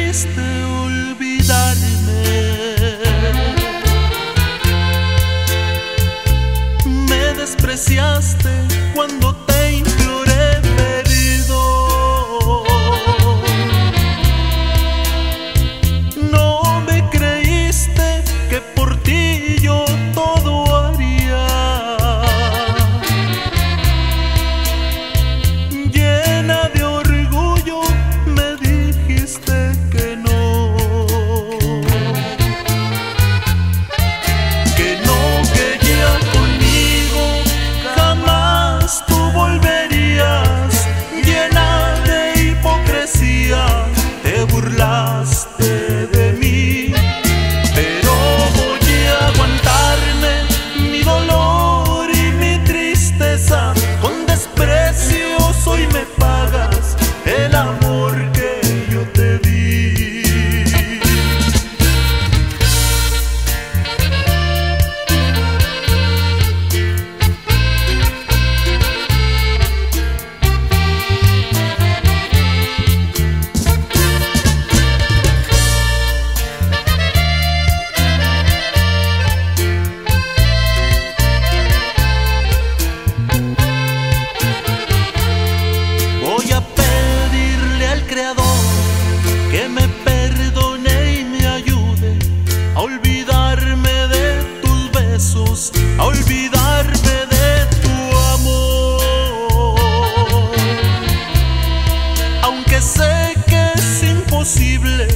quisiste olvidarme. Me despreciaste cuando te imploré perdón. No me creíste que por ti yo todo haría. Llena de orgullo me dijiste que no, que ya conmigo jamás tú volverías. Llena de hipocresía te burlaste de mí, pero voy a aguantarme mi dolor y mi tristeza. Con desprecios hoy me pagas el amor que yo te di. Voy a pedirle al Creador que me perdone y me ayude a olvidarme de tus besos, a olvidarme de tu amor. Aunque sé que es imposible,